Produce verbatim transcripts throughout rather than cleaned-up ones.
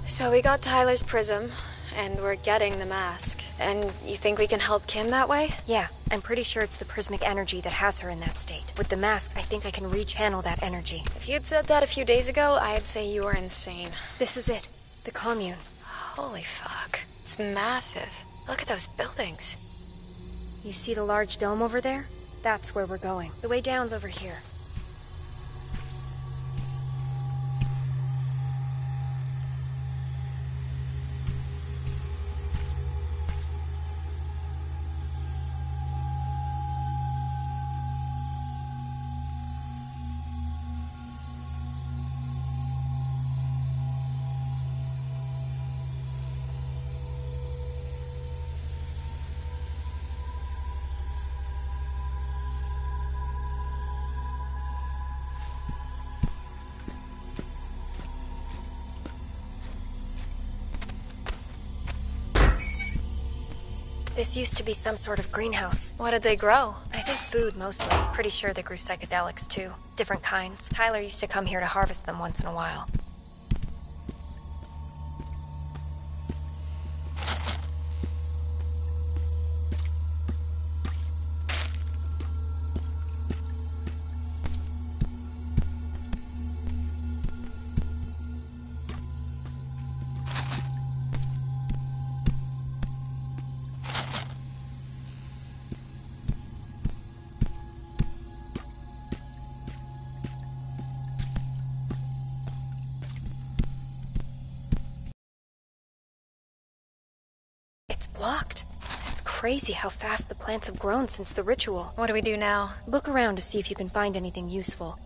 So we got Tyler's prism, and we're getting the mask. And you think we can help Kim that way? Yeah, I'm pretty sure it's the prismic energy that has her in that state. With the mask, I think I can rechannel that energy. If you'd said that a few days ago, I'd say you were insane. This is it. The commune. Holy fuck. It's massive. Look at those buildings. You see the large dome over there? That's where we're going. The way down's over here. This used to be some sort of greenhouse. What did they grow? I think food, mostly. Pretty sure they grew psychedelics, too. Different kinds. Tyler used to come here to harvest them once in a while. Blocked. It's crazy how fast the plants have grown since the ritual. What do we do now? Look around to see if you can find anything useful.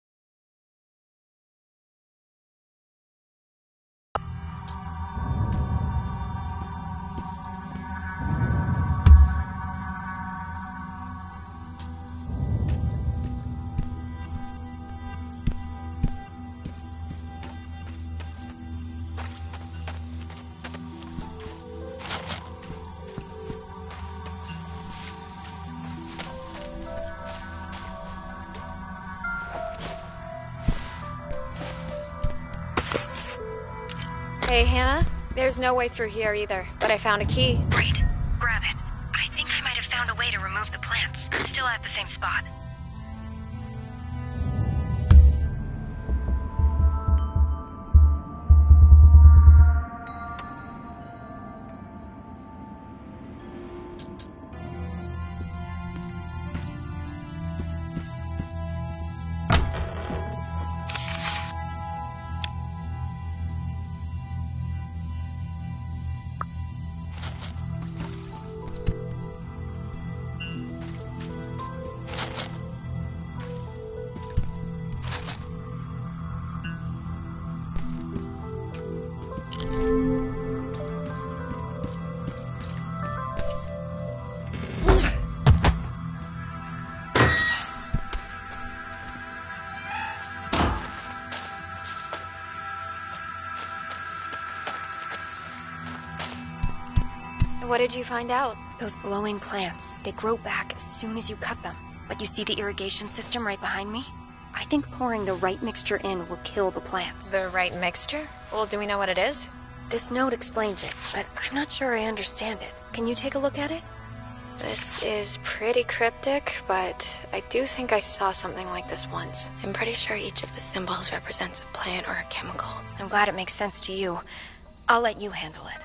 Hey, Hannah? There's no way through here either, but I found a key. Great. Grab it. I think I might have found a way to remove the plants. Still at the same spot. What did you find out? Those glowing plants, they grow back as soon as you cut them. But you see the irrigation system right behind me? I think pouring the right mixture in will kill the plants. The right mixture? Well, do we know what it is? This note explains it, but I'm not sure I understand it. Can you take a look at it? This is pretty cryptic, but I do think I saw something like this once. I'm pretty sure each of the symbols represents a plant or a chemical. I'm glad it makes sense to you. I'll let you handle it.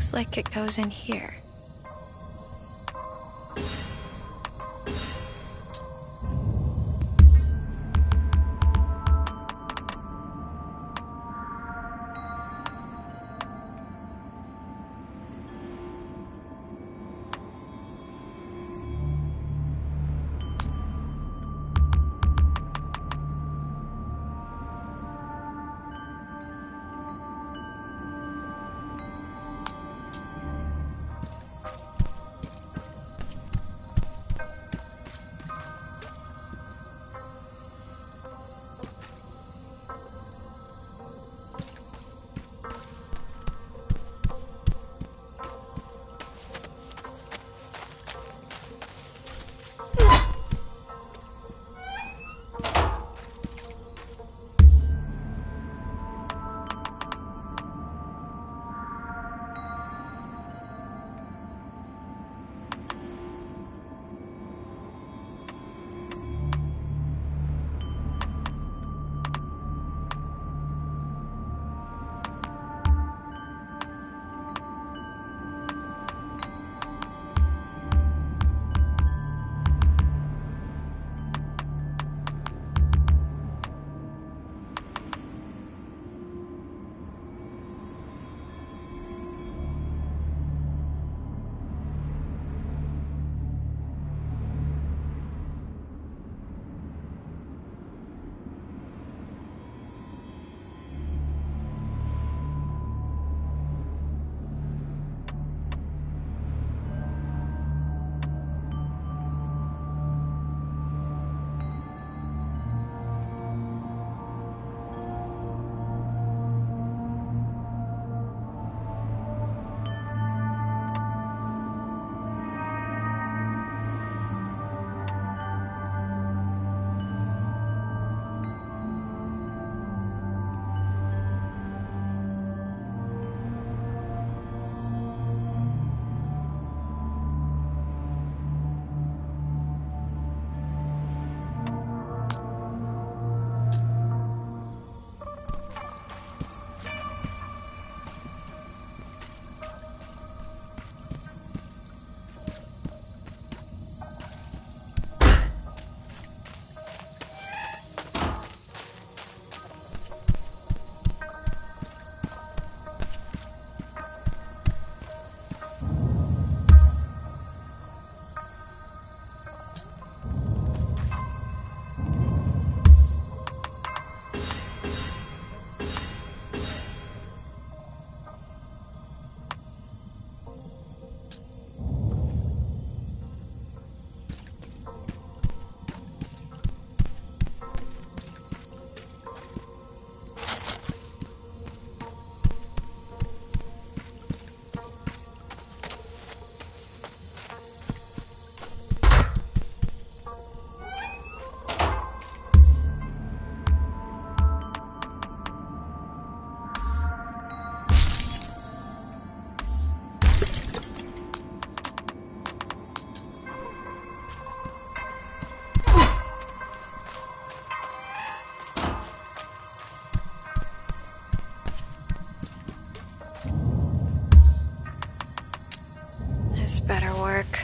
Looks like it goes in here. This better work.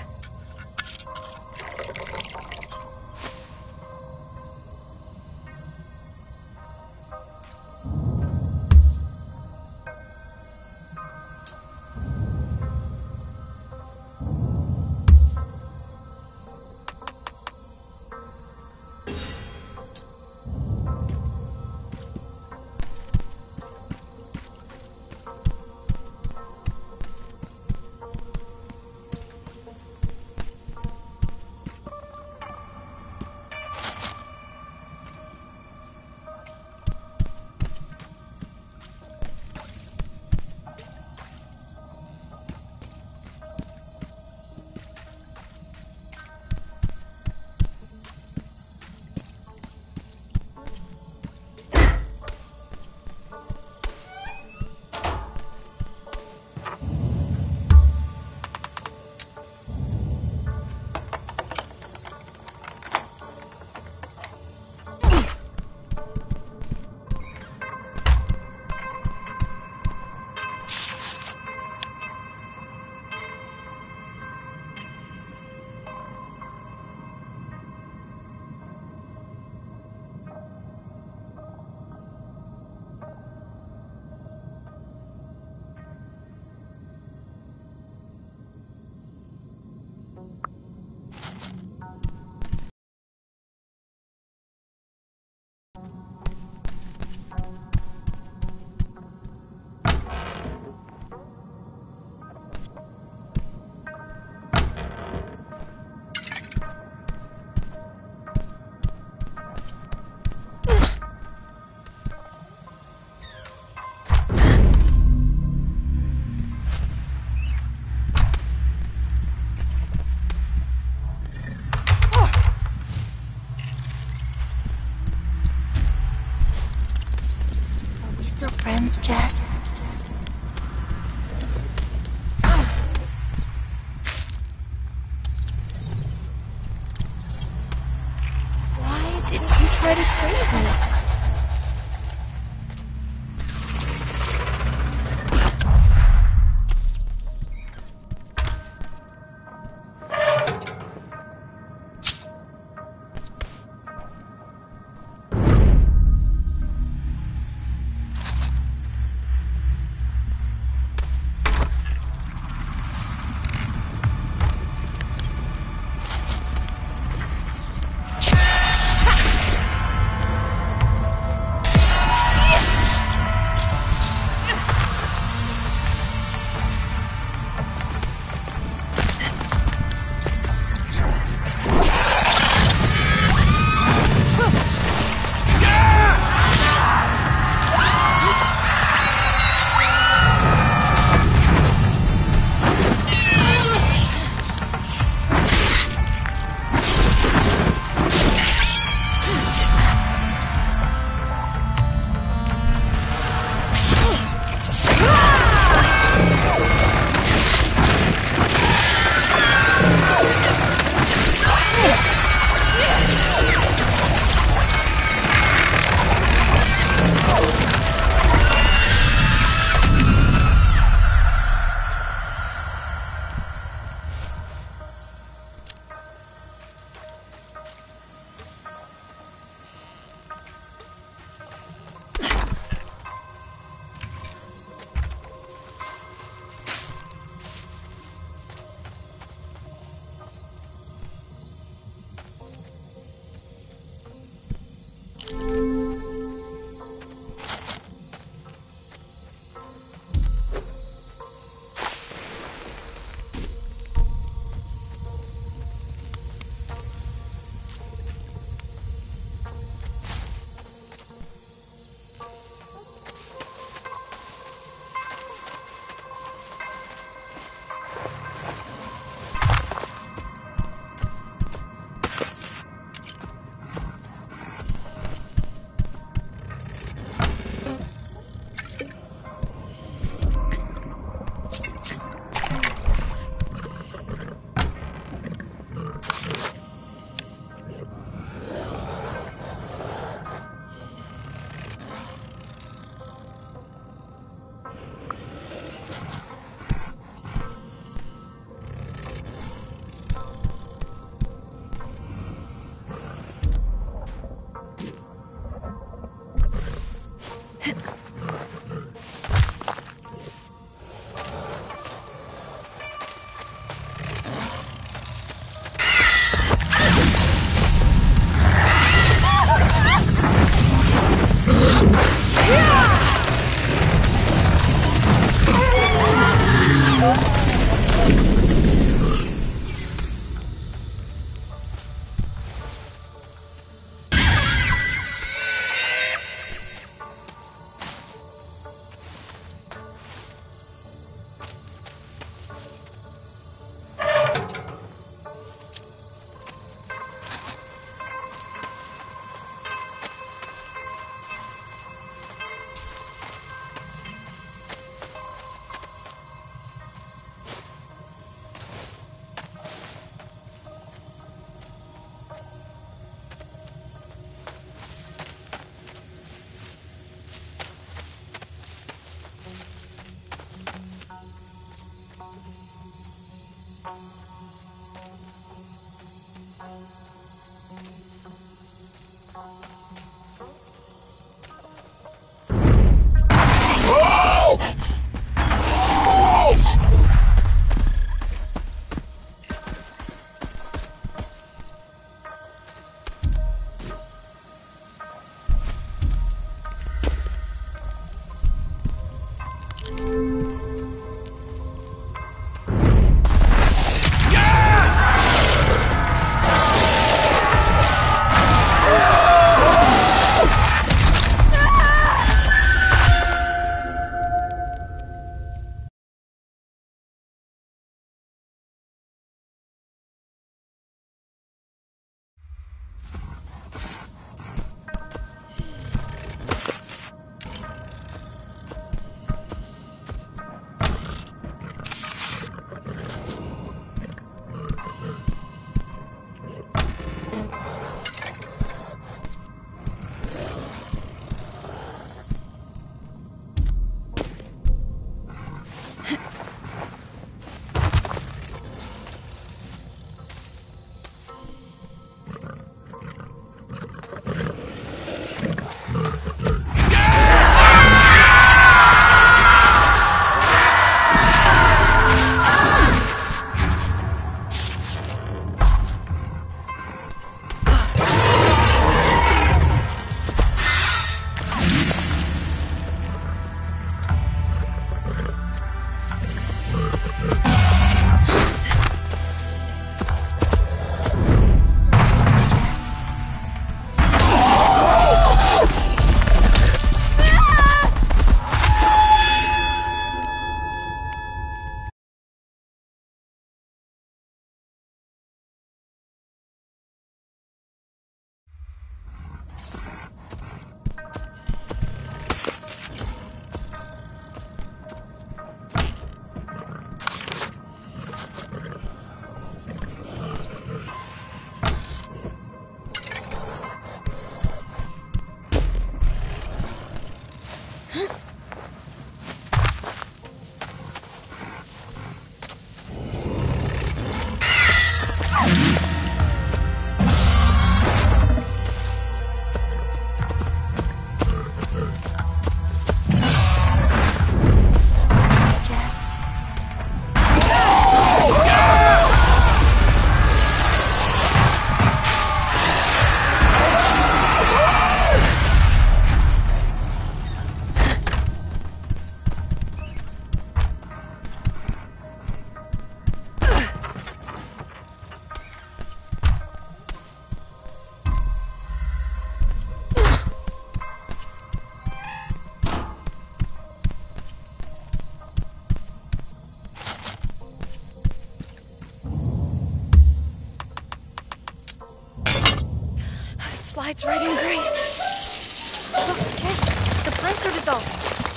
Slides right in great. Look, Chase, the plants are dissolving.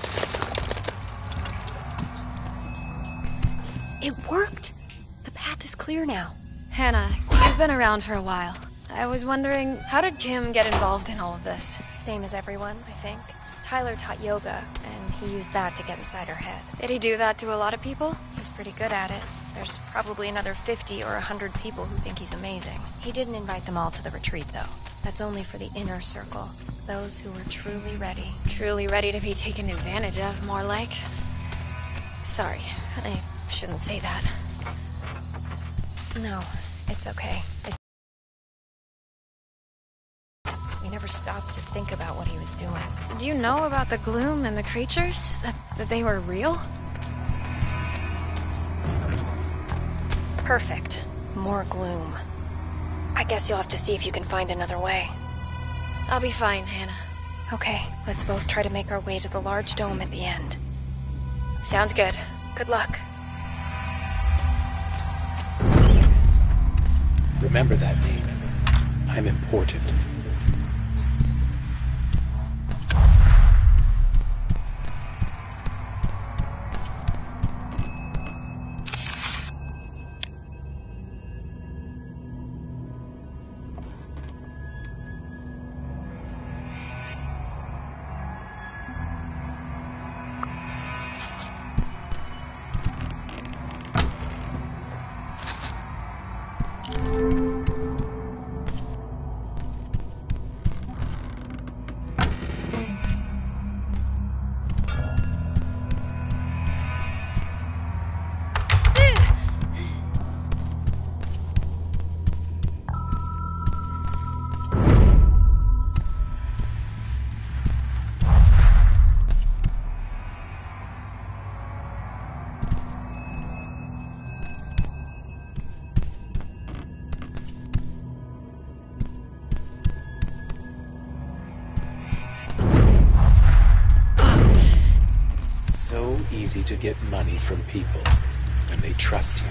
It worked! The path is clear now. Hannah, you've been around for a while. I was wondering, how did Kim get involved in all of this? Same as everyone, I think. Tyler taught yoga, and he used that to get inside her head. Did he do that to a lot of people? He's pretty good at it. There's probably another fifty or one hundred people who think he's amazing. He didn't invite them all to the retreat, though. That's only for the inner circle. Those who were truly ready. Truly ready to be taken advantage of, more like. Sorry, I shouldn't say that. No, it's okay. It's... We never stopped to think about what he was doing. Did you know about the gloom and the creatures? That, that they were real? Perfect. More gloom. I guess you'll have to see if you can find another way. I'll be fine, Hannah. Okay, let's both try to make our way to the large dome at the end. Sounds good. Good luck. Remember that name. I'm important. So easy to get money from people when they trust you.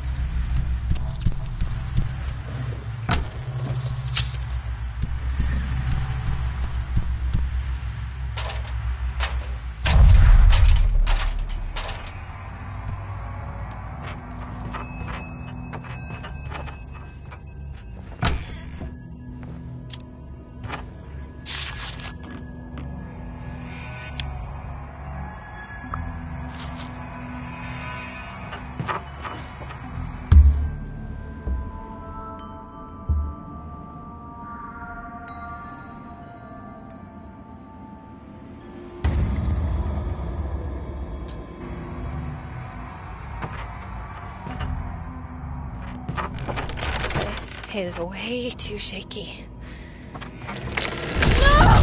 Is way too shaky. Out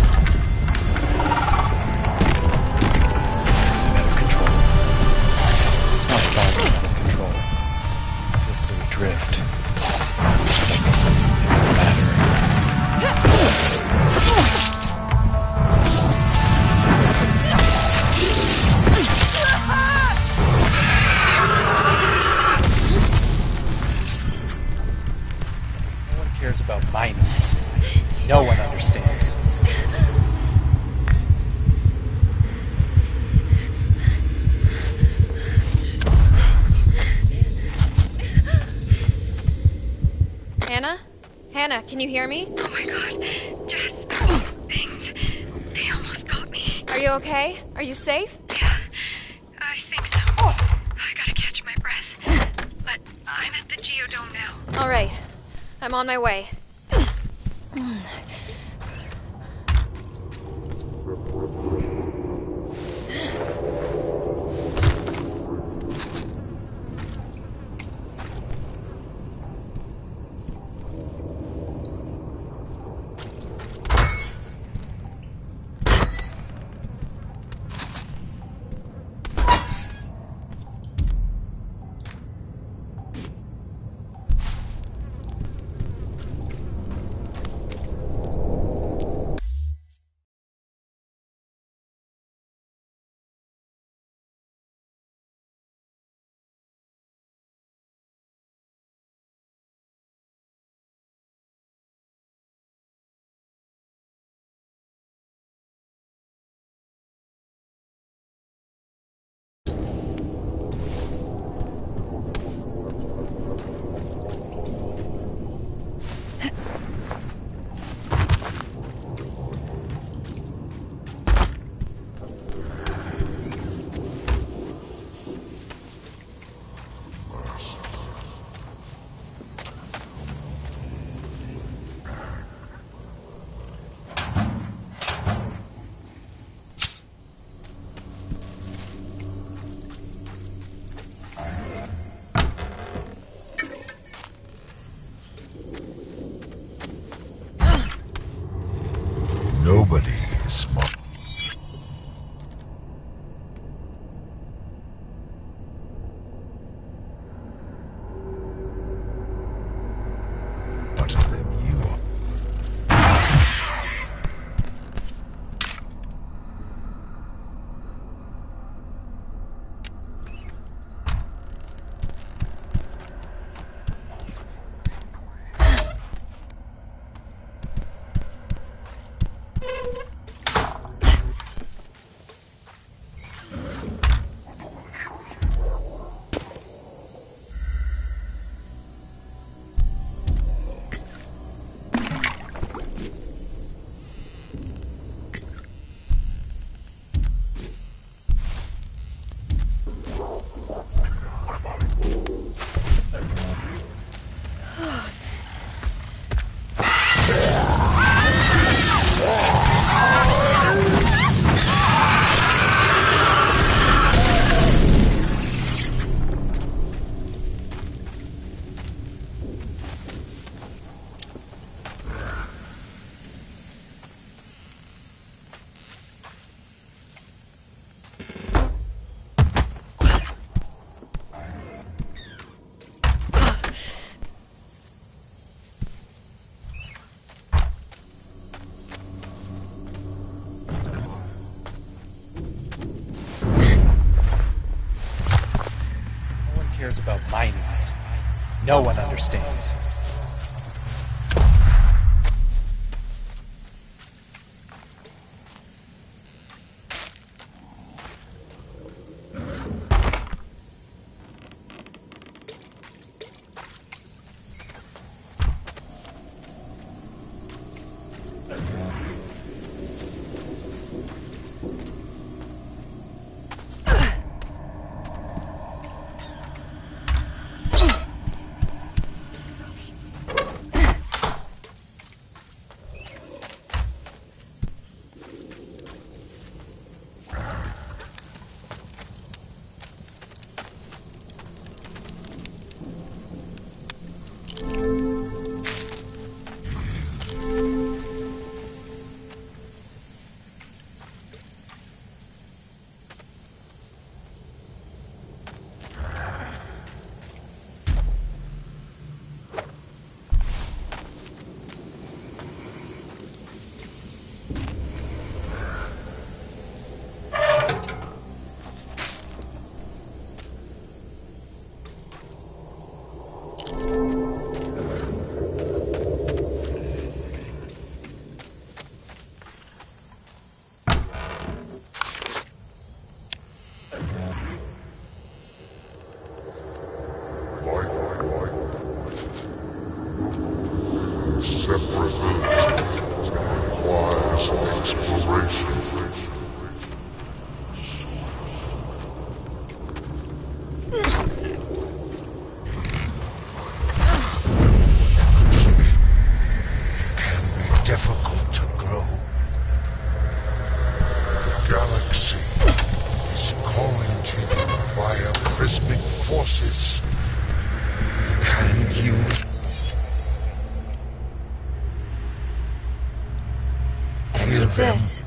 of control. It's not about out of control. I feel so adrift. Cares about my needs. No one understands. Hannah? Hannah, can you hear me? Oh my god, Jess, things, they almost got me. Are you okay? Are you safe? Yeah, I think so. I gotta catch my breath. But I'm at the Geodome now. All right. I'm on my way. cares about my needs. No one understands. This.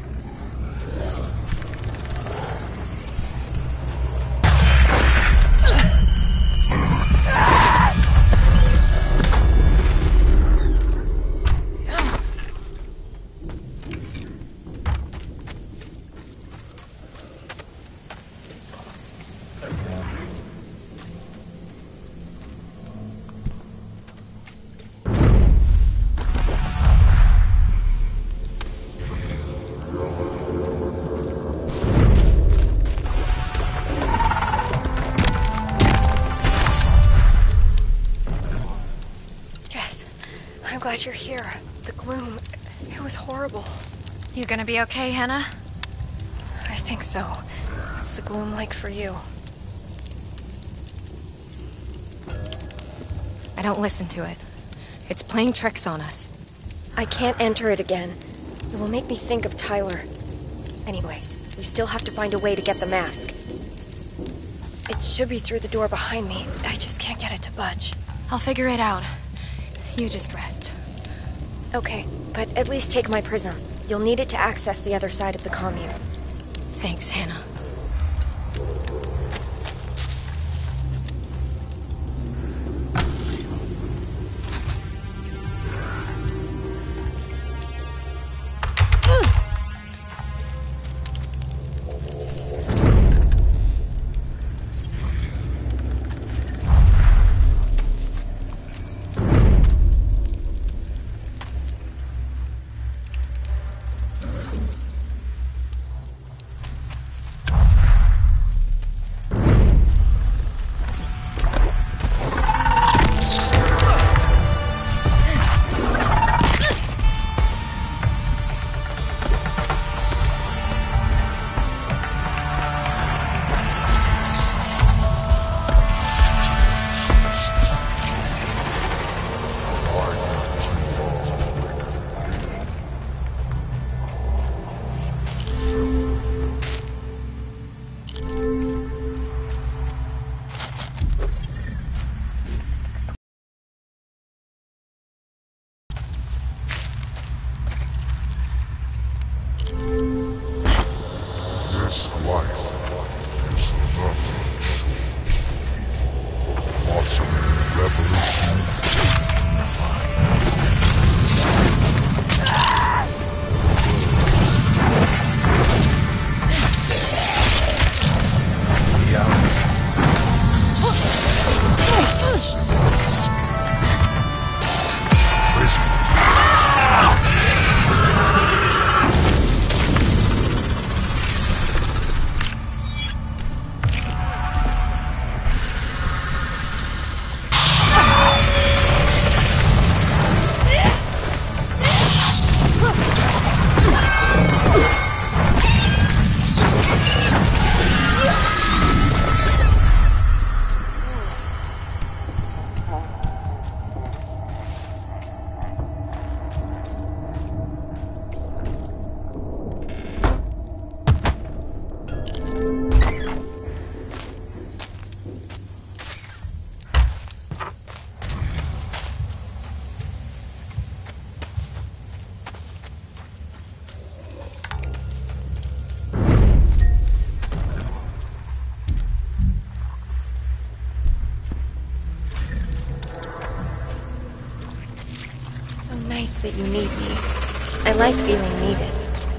Glad you're here. The gloom, it was horrible. You gonna be okay, Hannah? I think so. What's the gloom like for you? I don't listen to it. It's playing tricks on us. I can't enter it again. It will make me think of Tyler. Anyways, we still have to find a way to get the mask. It should be through the door behind me. I just can't get it to budge. I'll figure it out. You just rest. Okay, but at least take my prism. You'll need it to access the other side of the commune. Thanks, Hannah. sense that you need me. I like feeling needed.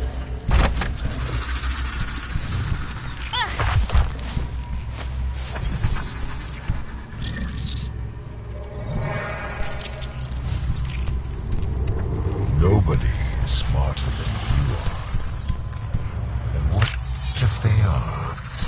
Nobody is smarter than you are. And what if they are?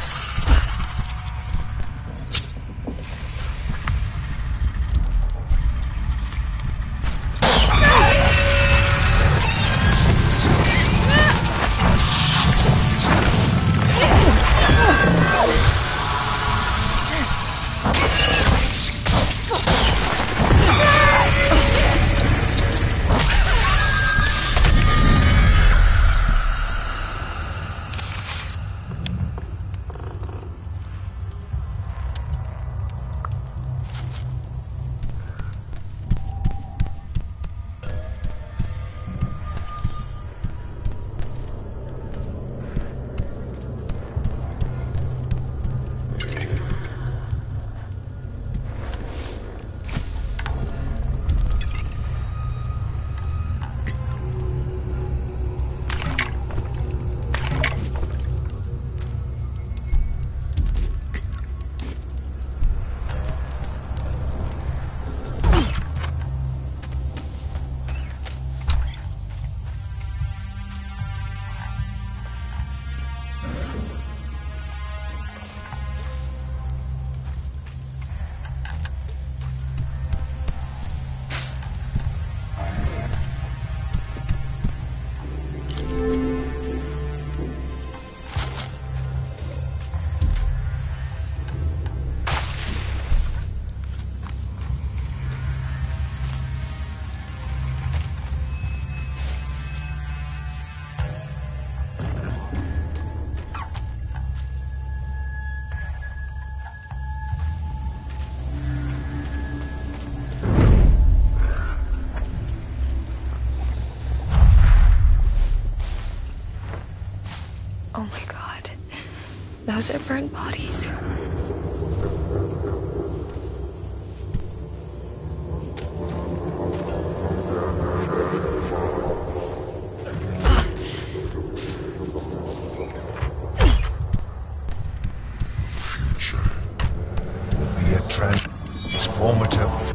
Oh my god. Those are burnt bodies. Future will be a transformative.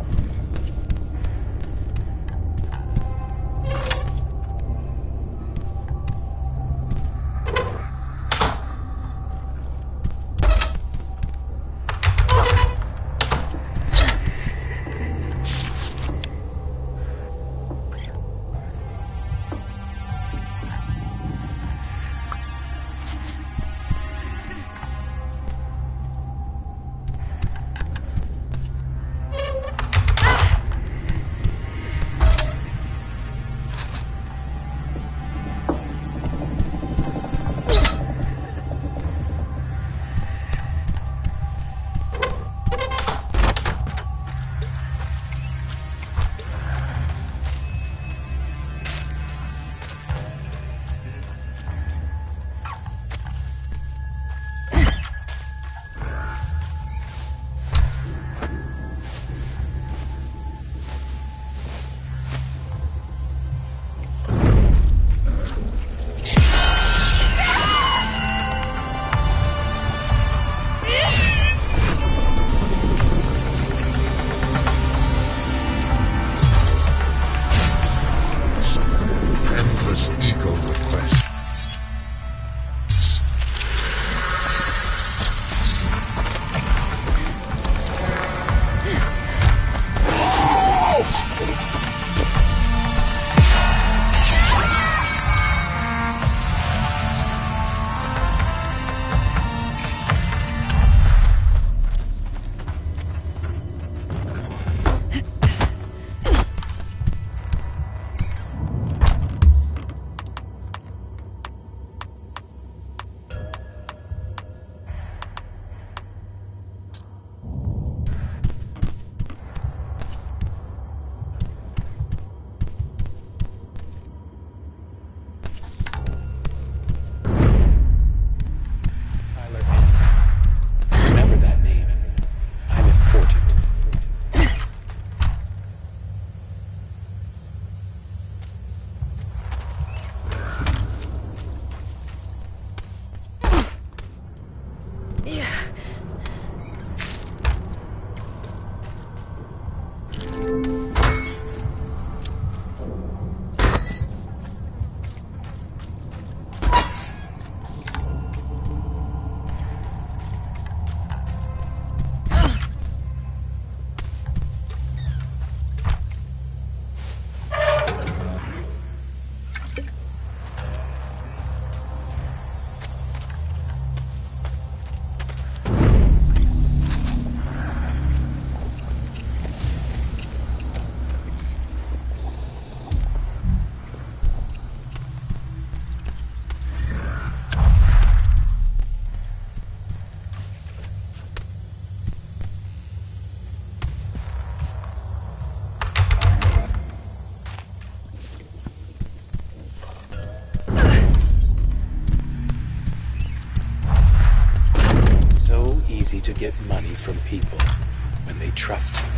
to get money from people when they trust you.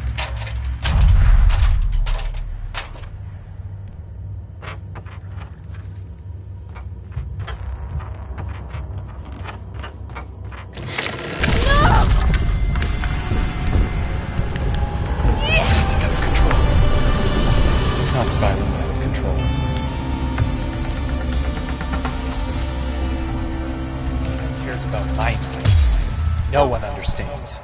No one understands.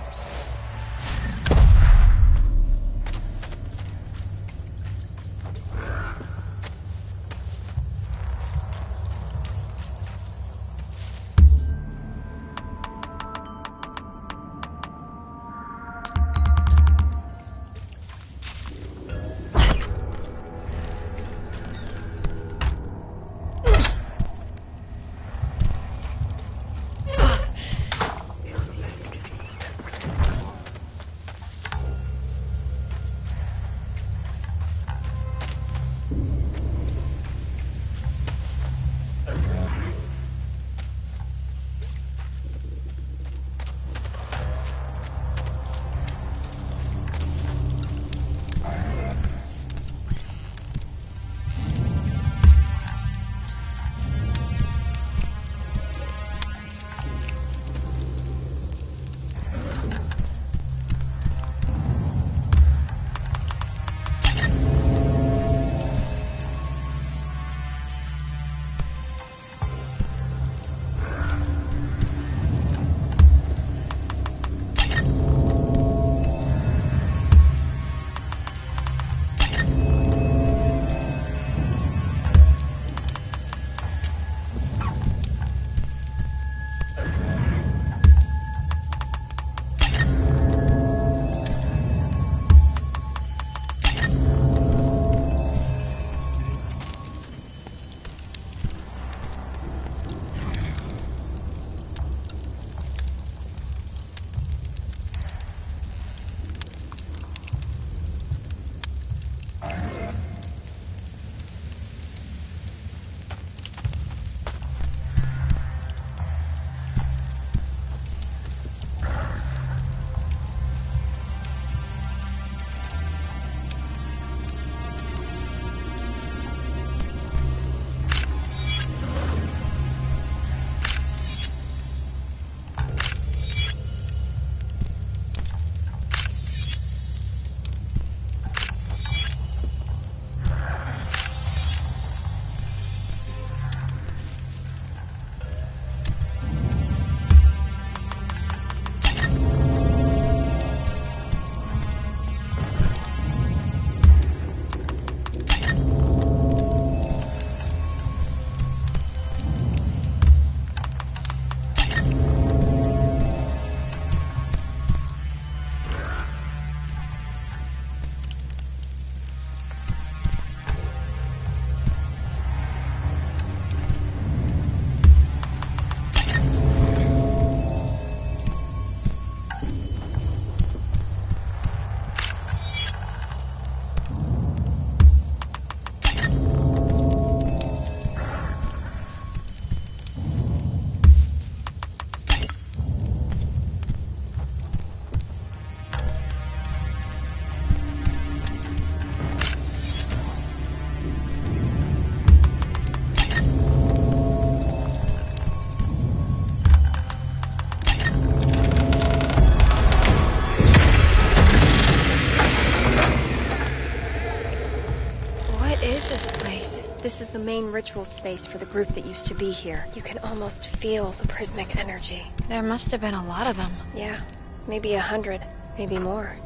This is the main ritual space for the group that used to be here. You can almost feel the prismic energy. There must have been a lot of them. Yeah, maybe a hundred, maybe more.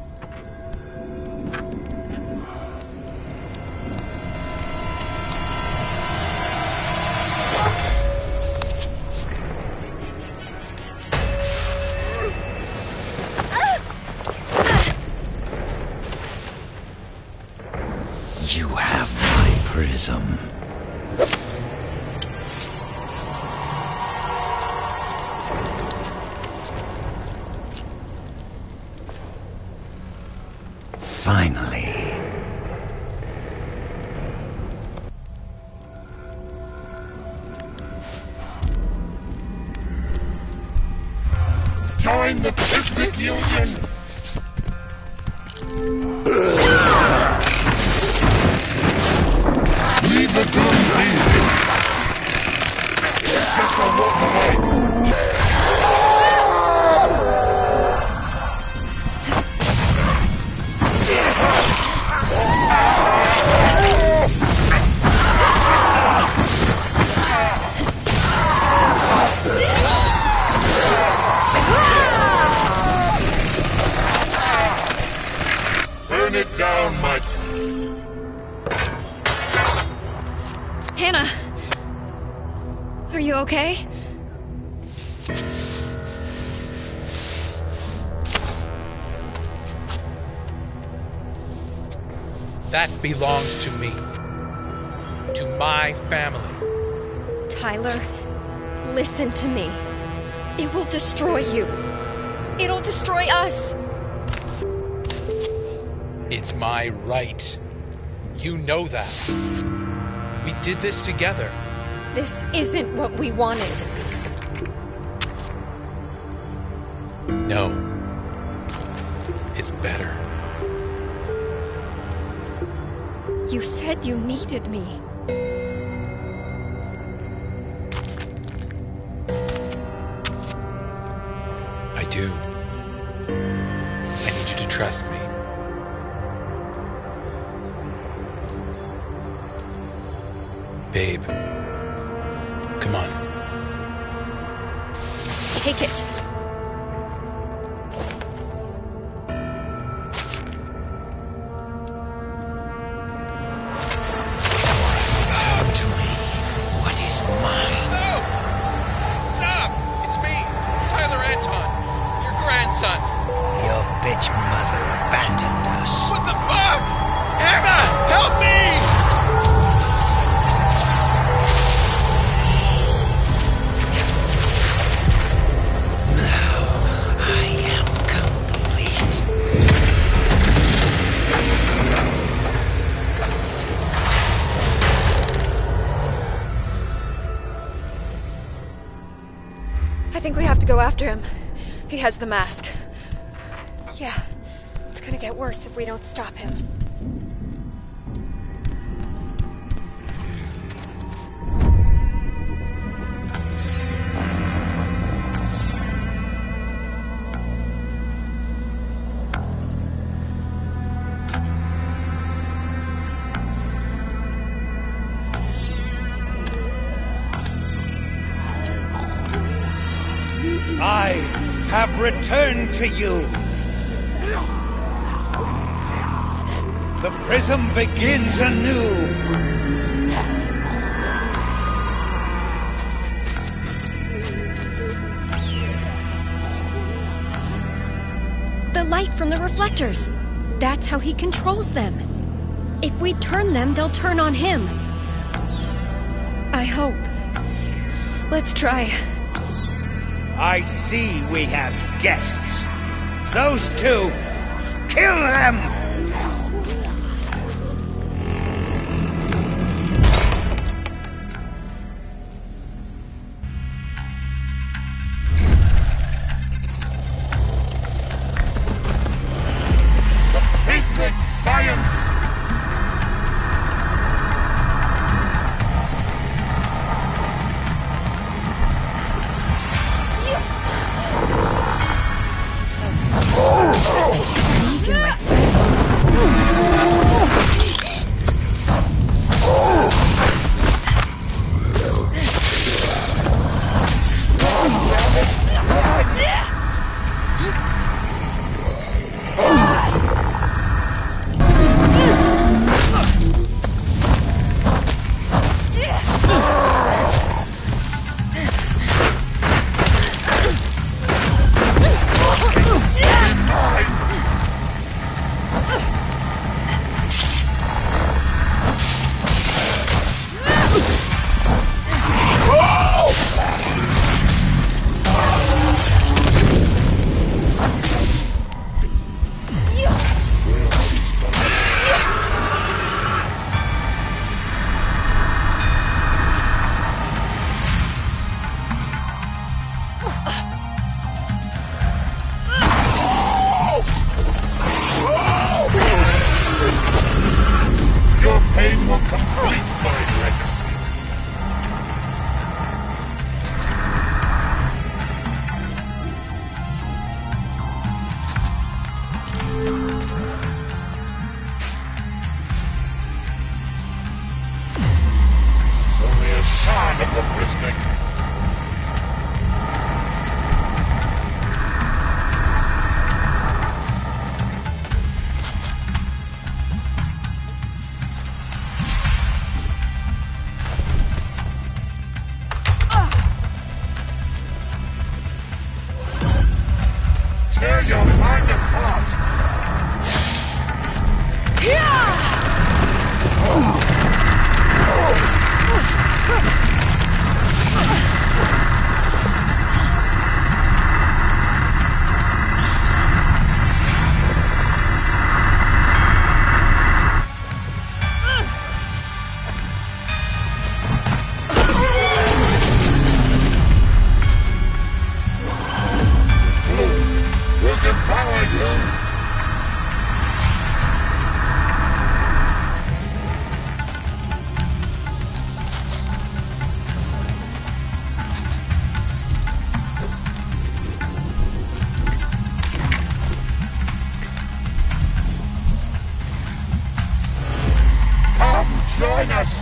You have my prism. Finally. Join the Ethnic union! Leave the gun be! It's just a walk away! Burn it down, my... Hannah! Are you okay? That belongs to me. To my family. Tyler, listen to me. It will destroy you. It'll destroy us. It's my right. You know that. We did this together. This isn't what we wanted. No. It's better. You said you needed me. I do. I need you to trust me. Babe. Come on. Take it. Return to me what is mine. No! Stop! It's me, Tyler Anton, your grandson. Your bitch mother abandoned us. What the fuck? Hannah, help me! I think we have to go after him. He has the mask. Yeah, it's gonna get worse if we don't stop him. I have returned to you. The prism begins anew. The light from the reflectors. That's how he controls them. If we turn them, they'll turn on him. I hope. Let's try. I see we have guests. Those two, kill them! The Prismic Science! pain will complete my legacy. This is only a shard of the prismatic. Tear your mind apart! We'll devour you! Come join us!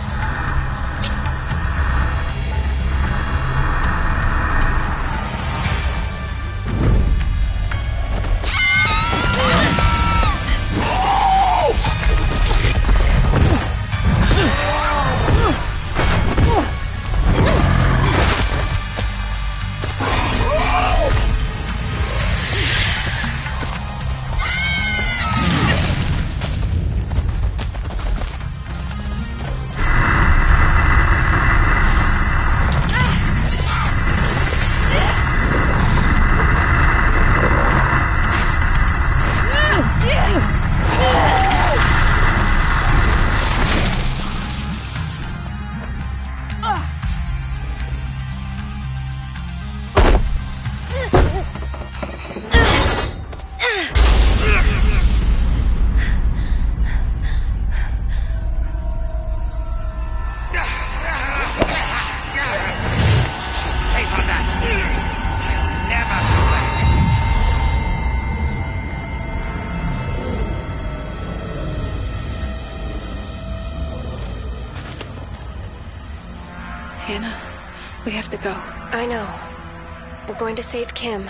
Hannah, we have to go. I know. We're going to save Kim.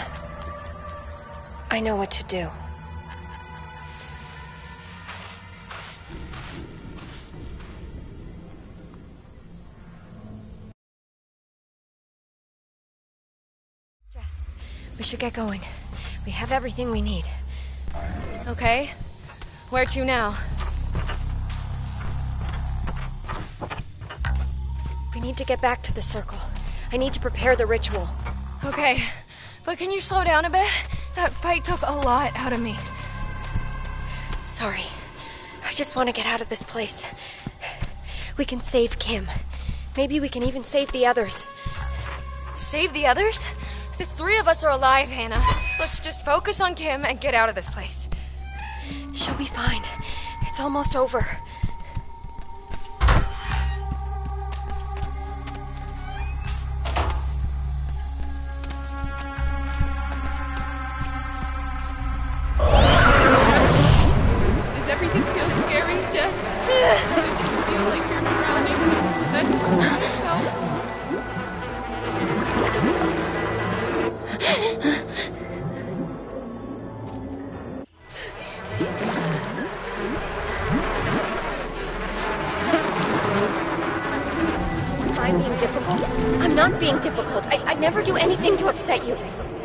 I know what to do. Jess, we should get going. We have everything we need. Okay. Where to now? We need to get back to the circle. I need to prepare the ritual. Okay. But can you slow down a bit? That fight took a lot out of me. Sorry. I just want to get out of this place. We can save Kim. Maybe we can even save the others. Save the others? The three of us are alive, Hannah. Let's just focus on Kim and get out of this place. She'll be fine. It's almost over. Does everything feel scary, Jess? Does it feel like you're drowning? That's what I felt. Am I being difficult? I'm not being difficult. I, I never do anything to upset you.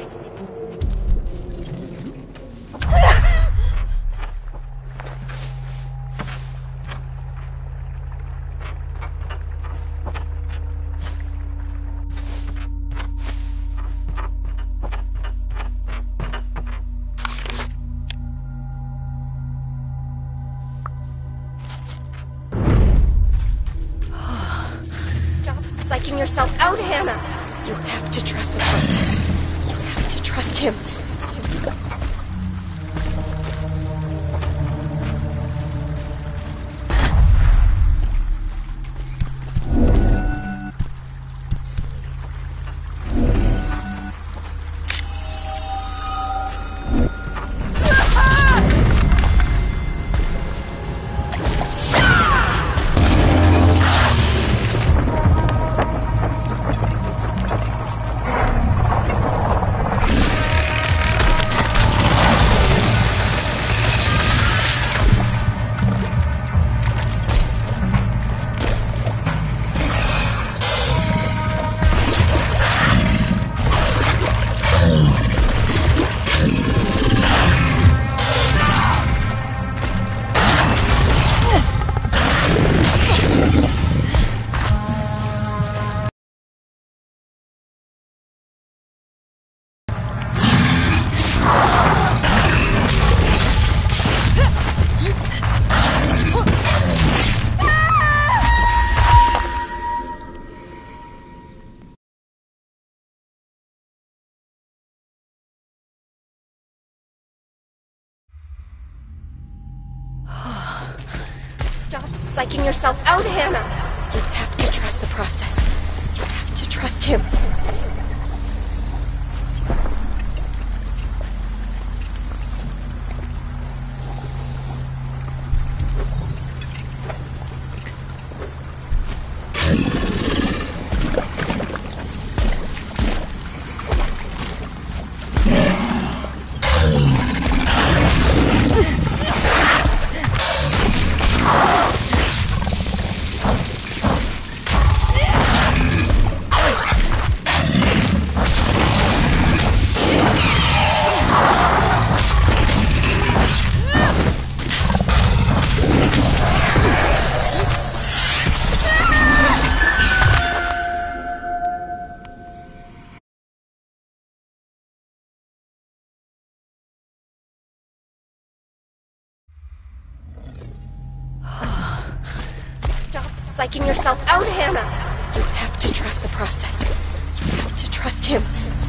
Psyching yourself out, Hannah! You have to trust the process. You have to trust him. Stop psyching yourself out, Hannah! You have to trust the process. You have to trust him. Psyching yourself out, Hannah! You have to trust the process. You have to trust him.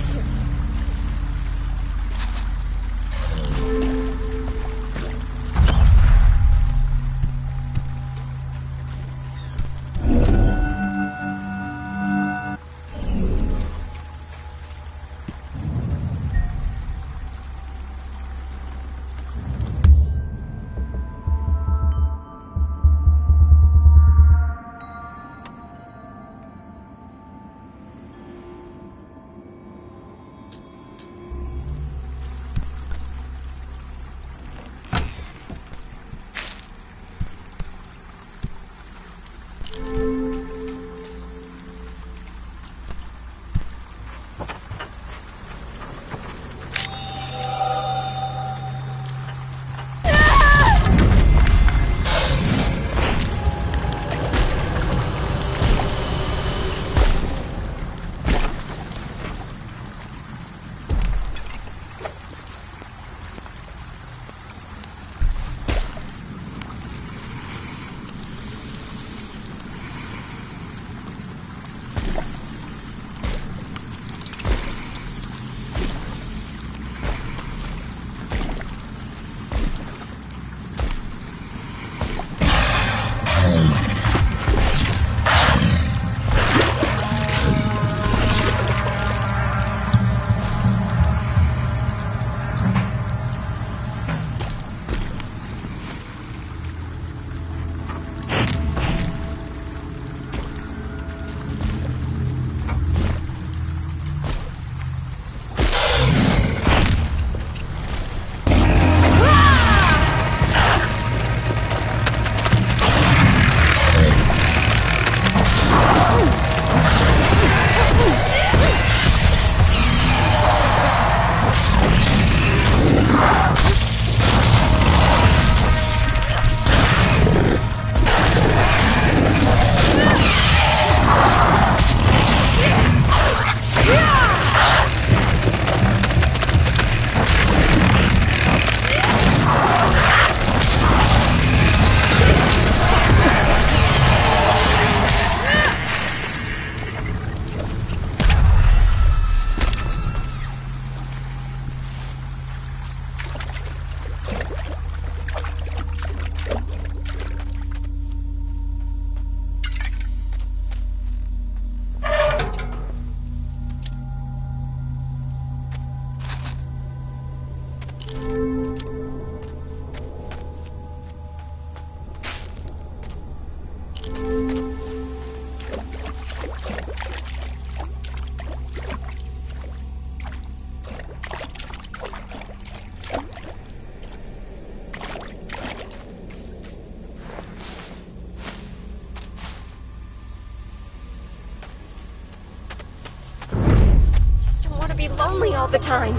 Lonely all the time.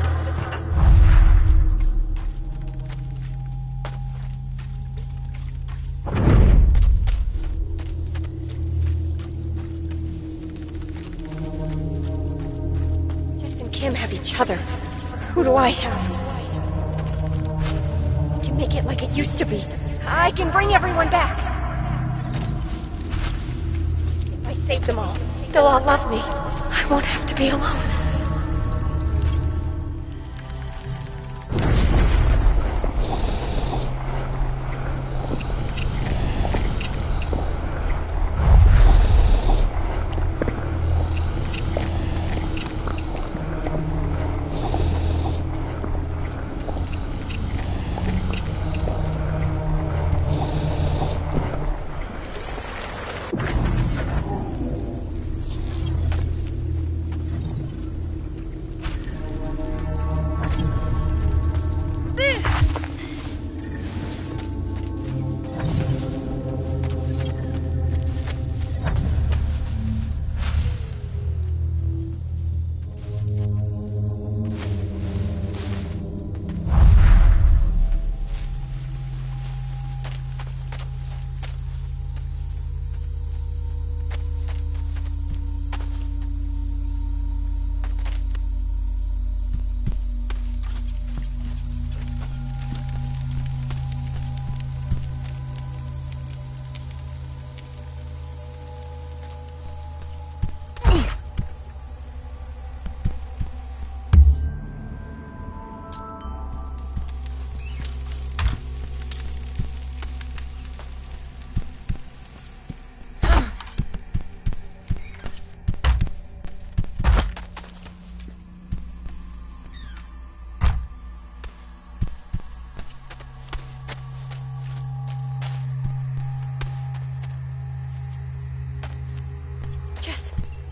Jess and Kim have each other. Who do I have? I can make it like it used to be. I can bring everyone back. If I save them all, they'll all love me. I won't have to be alone.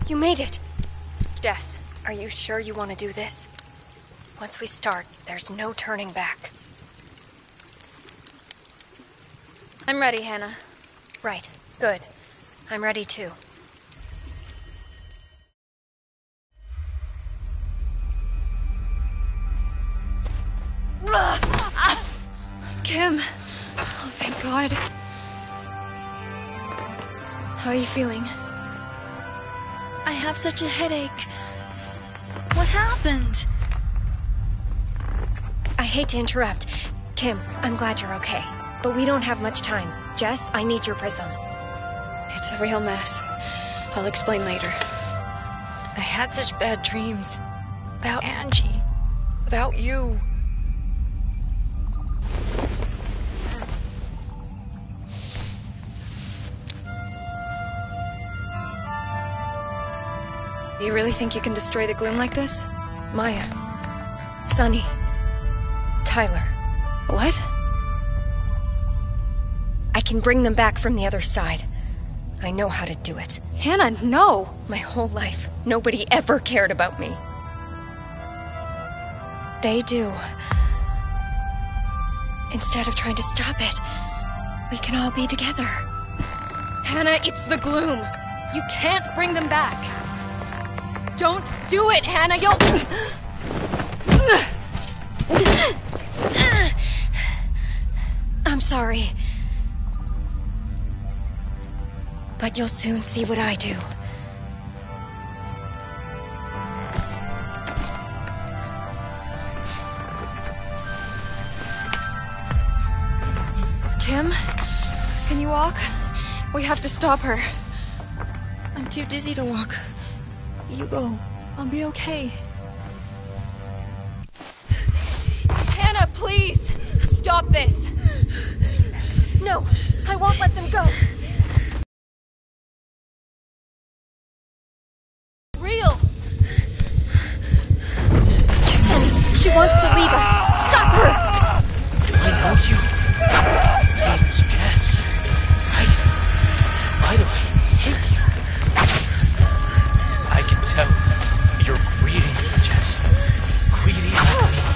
You made it! Jess, are you sure you want to do this? Once we start, there's no turning back. I'm ready, Hannah. Right. Good. I'm ready too. Kim. Oh, thank God. How are you feeling? I have such a headache. What happened? I hate to interrupt. Kim, I'm glad you're okay. But we don't have much time. Jess, I need your prism. It's a real mess. I'll explain later. I had such bad dreams. About Angie. About you. You really think you can destroy the gloom like this? Maya. Sonny. Tyler. What? I can bring them back from the other side. I know how to do it. Hannah, no! My whole life, nobody ever cared about me. They do. Instead of trying to stop it, we can all be together. Hannah, it's the gloom. You can't bring them back. Don't do it, Hannah, you'll... I'm sorry. But you'll soon see what I do. Kim? Can you walk? We have to stop her. I'm too dizzy to walk. You go. I'll be okay. Hannah, please! Stop this! No! I won't let them go! Real! Sonny, she wants to leave us! Stop her! Do I know you? Name is Jess. Right? Why do I hate you? I can tell you're greedy, Jess. Greedy like me.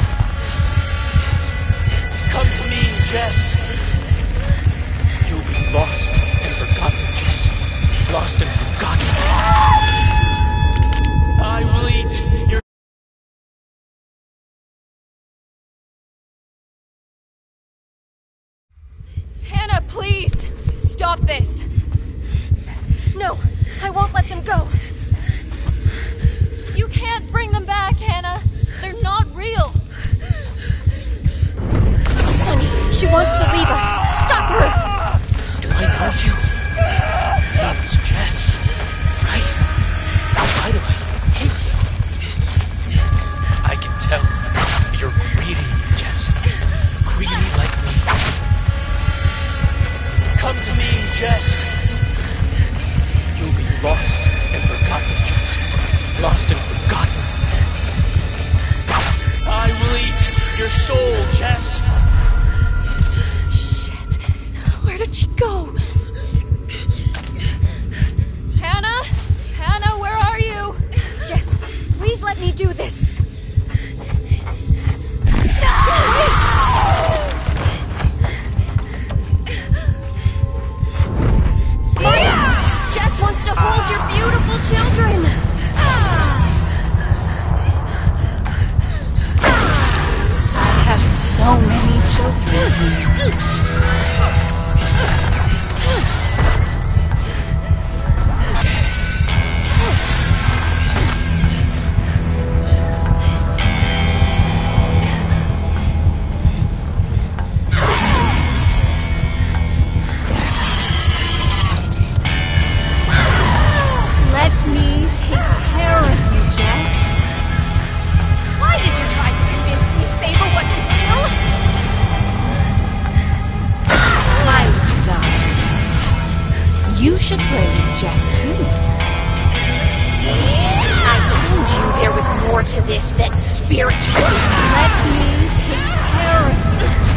Come to me, Jess. You'll be lost and forgotten, Jess. Lost and forgotten. I will eat your... Hannah, please! Stop this! No! I won't let them go! You can't bring them back, Hannah! They're not real! Sonny, she wants to leave us! Stop her! Do I know you? Name is Jess. Right? Why do I hate you? I can tell you're greedy, Jess. Greedy like me. Come to me, Jess. You'll be lost and forgotten, Jess. Lost and forgotten. I will eat your soul, Jess. Shit. Where did she go? Hannah? Hannah, where are you? Jess, please let me do this! Jess wants to hold your beautiful children! I have so many children. Let me take care of you, Jess. Why did you try to convince me Sable wasn't real? My little darlings, you should play with Jess too. I told you there was more to this than spiritual. Let me take care of you.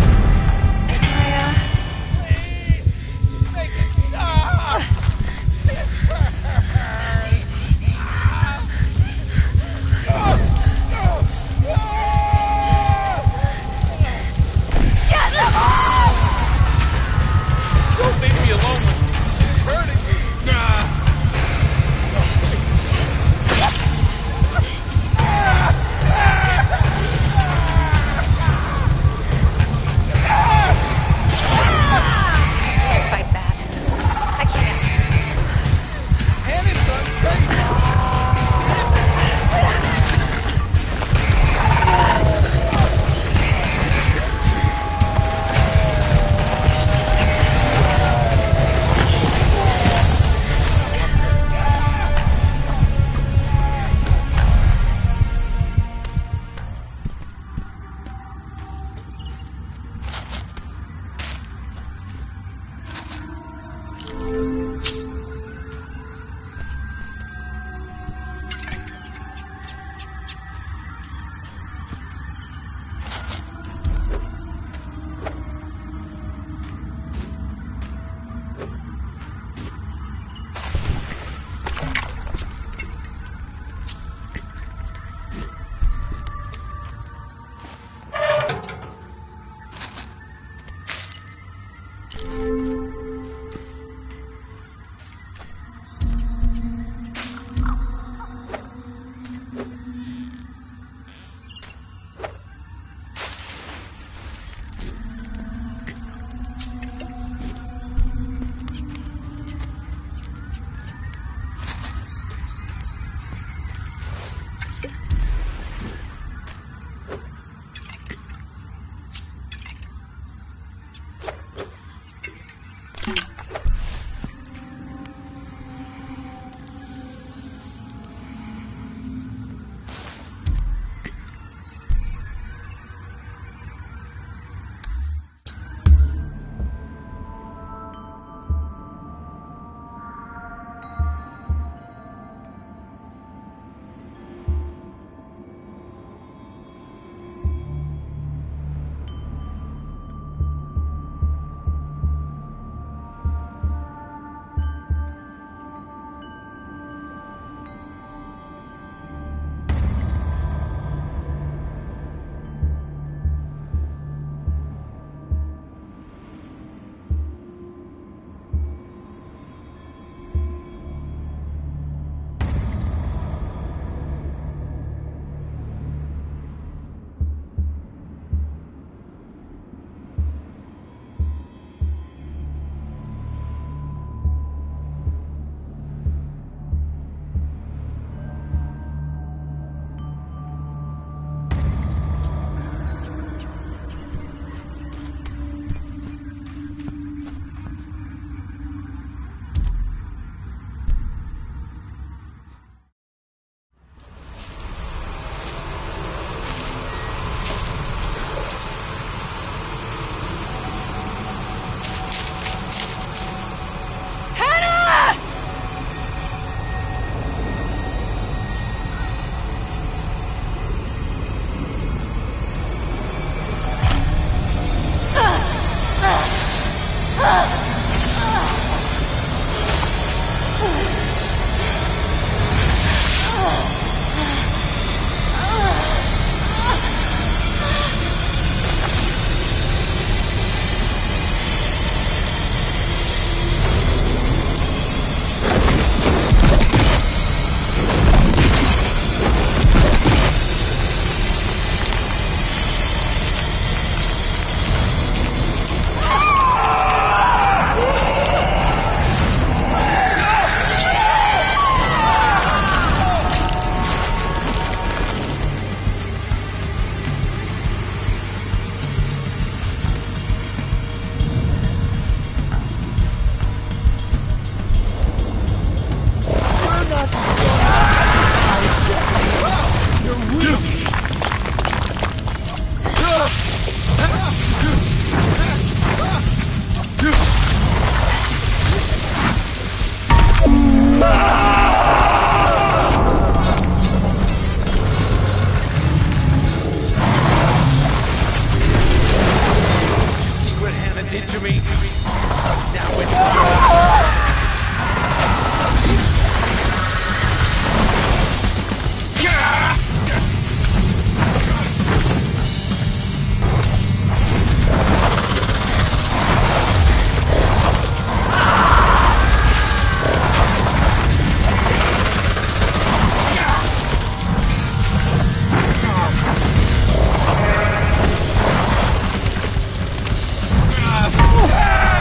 Ah!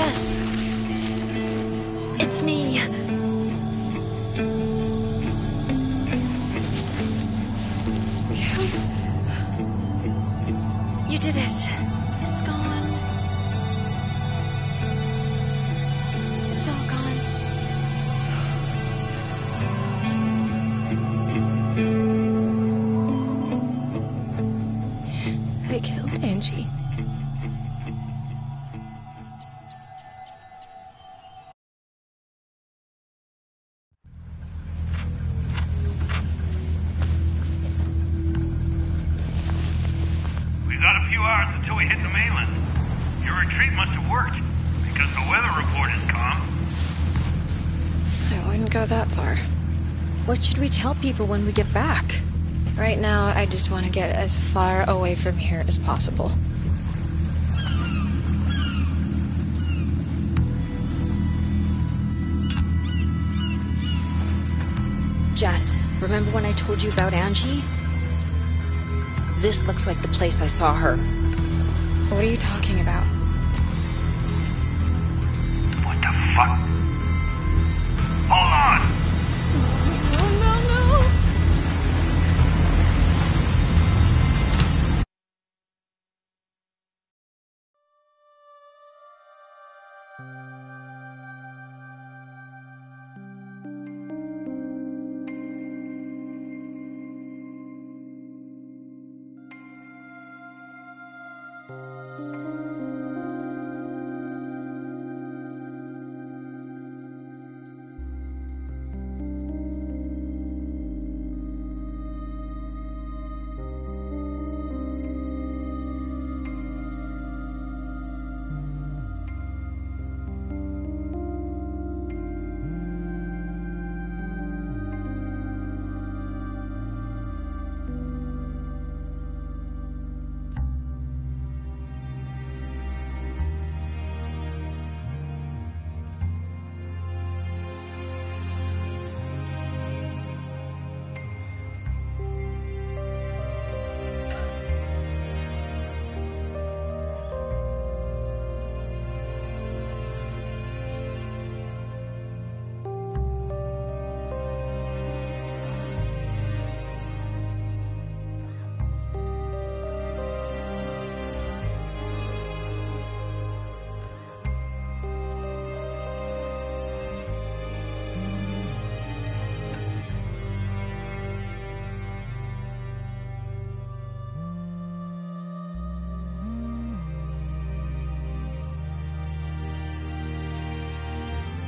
Jess. It's me. You did it. It's gone. It's all gone. I killed Angie. We've got a few hours until we hit the mainland. Your retreat must have worked, because the weather report is calm. I wouldn't go that far. What should we tell people when we get back? Right now, I just want to get as far away from here as possible. Jess, remember when I told you about Angie? This looks like the place I saw her. What are you talking about? What the fuck?